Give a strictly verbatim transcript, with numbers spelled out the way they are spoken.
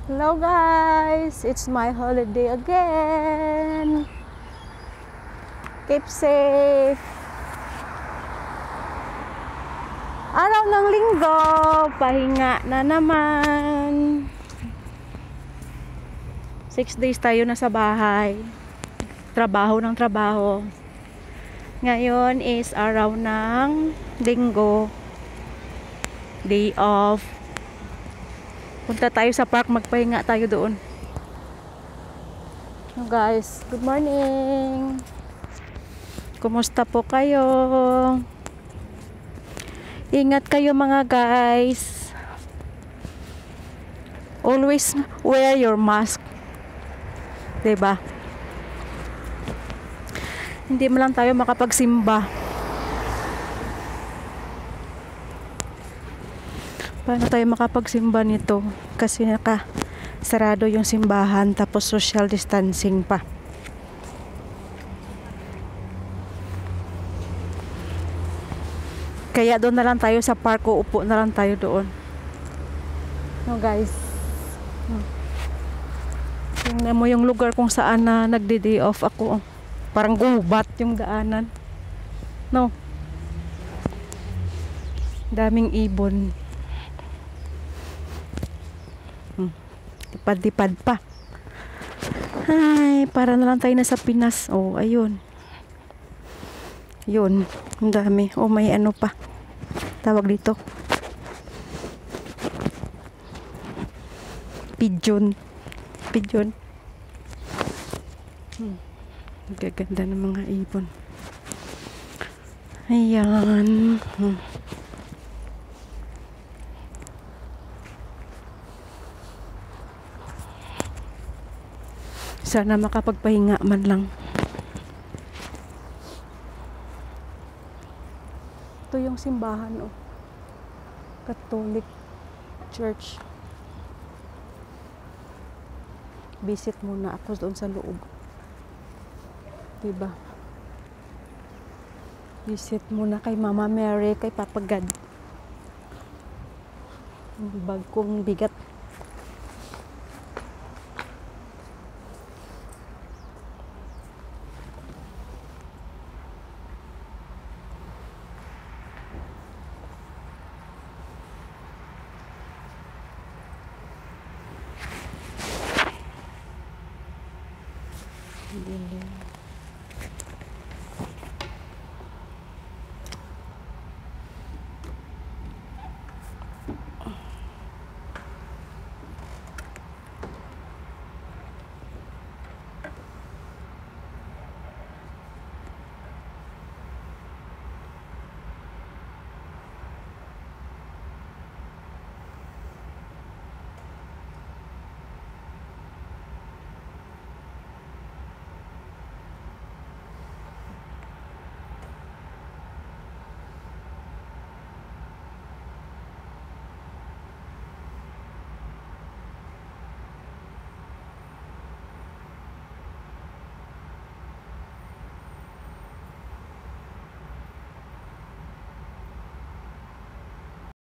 Hello guys, it's my holiday again. Keep safe. Araw ng linggo, pahinga na naman. Six days tayo na sa bahay. Trabaho ng trabaho. Ngayon is araw ng linggo. Day off. Punta tayo sa park, magpahinga tayo doon. So guys, good morning. Kumusta po kayo? Ingat kayo mga guys. Always wear your mask. Diba? Hindi mo lang tayo makapagsimba. Paano tayo makapagsimba nito? Kasi naka sarado yung simbahan, tapos social distancing pa. Kaya doon na lang tayo sa park, uupo na lang tayo doon. No guys. Tingnan mo yung lugar kung saan na nagde-day off ako. Parang gubat yung daanan. No. Daming ibon. Hmm. Tipad-tipad pa. Ay, para na lang tayo na sa Pinas. Oh, ayun. Yun, ang dami. Oh, may ano pa. Tawag dito. Pigeon. Pigeon. Hmm. Gaganda ng mga ibon. Ayan. Hmm. Sana makapagpahinga man lang. Ito yung simbahan, oh. Catholic Church. Visit muna ako doon sa loob. Diba? Visit muna kay Mama Mary, kay Papa God. Bag kong bigat. Dilim.